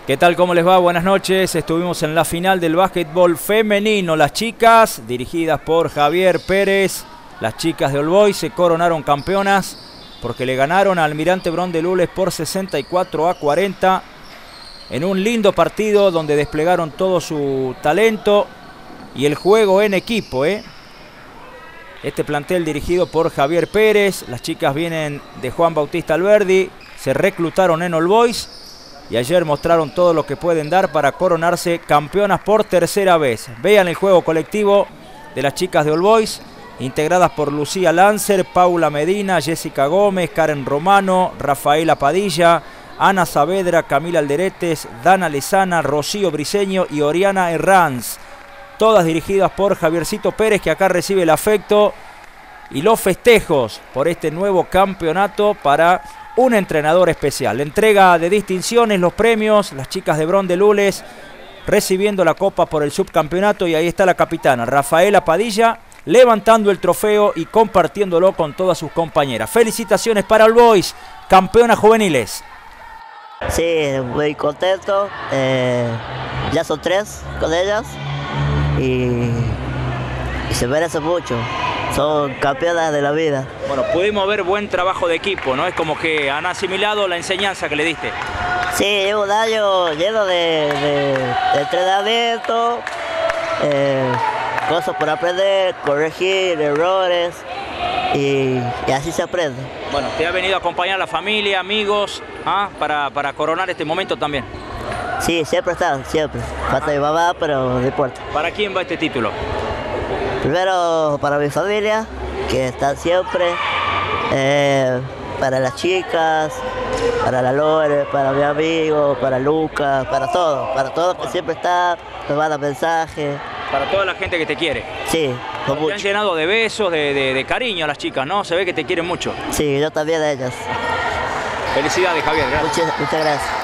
¿Qué tal? ¿Cómo les va? Buenas noches. Estuvimos en la final del básquetbol femenino. Las chicas, dirigidas por Javier Pérez, las chicas de All Boys se coronaron campeonas porque le ganaron a Almirante Brown de Lules por 64-40 en un lindo partido donde desplegaron todo su talento y el juego en equipo, Este plantel dirigido por Javier Pérez. Las chicas vienen de Juan Bautista Alberdi, se reclutaron en All Boys y ayer mostraron todo lo que pueden dar para coronarse campeonas por tercera vez. Vean el juego colectivo de las chicas de All Boys, integradas por Lucía Lancer, Paula Medina, Jessica Gómez, Karen Romano, Rafaela Padilla, Ana Saavedra, Camila Alderetes, Dana Lezana, Rocío Briceño y Oriana Herranz. Todas dirigidas por Javiercito Pérez, que acá recibe el afecto y los festejos por este nuevo campeonato para un entrenador especial. La entrega de distinciones, los premios, las chicas de Brown de Lules recibiendo la copa por el subcampeonato y ahí está la capitana Rafaela Padilla levantando el trofeo y compartiéndolo con todas sus compañeras. Felicitaciones para All Boys, campeonas juveniles. Sí, muy contento. Ya son 3 con ellas y se merece mucho. Son campeonas de la vida. Bueno, pudimos ver buen trabajo de equipo, ¿no? Es como que han asimilado la enseñanza que le diste. Sí, llevo un año lleno de entrenamiento, cosas por aprender, corregir errores y así se aprende. Bueno, te ha venido a acompañar la familia, amigos, para coronar este momento también. Sí, siempre están, siempre. Falta mi mamá, pero no importa. ¿Para quién va este título? Primero para mi familia, que están siempre, para las chicas, para la Lore, para mi amigo, para Lucas, para todos que siempre están, me mandan mensajes. Para toda la gente que te quiere. Sí, con mucho. Te han llenado de besos, de cariño a las chicas, ¿no? Se ve que te quieren mucho. Sí, yo también a ellas. Felicidades, Javier. Gracias. Muchas gracias.